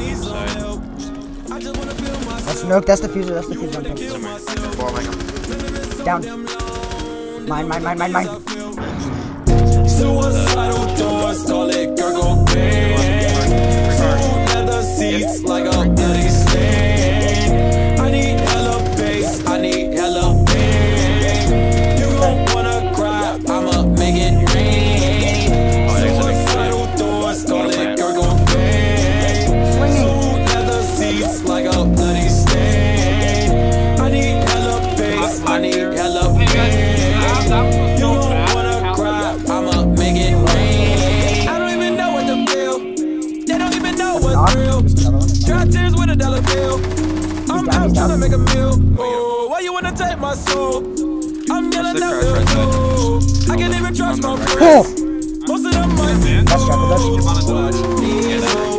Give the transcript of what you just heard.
That's Nook, that's the fuser, that's the fuser. Down. Mine. Suicidal doors, call it Gurgle Bang. Leather seats like a bloody stain. I need hella bass, I need hella pain. You gon' wanna cry, I'ma make it rain. Suicidal doors, call it Gurgle Bang. Leather seats like a bloody stain. I need hella bass, I need hella pain. You gon' wanna cry, I'ma make it rain. I don't even know what to feel. They don't even know what's real. Dry tears with a dollar bill. I'm out tryna make a meal. Oh, why you wanna take my soul? I'm yelling out real low. I can't even trust my friends. Most of them might be watch these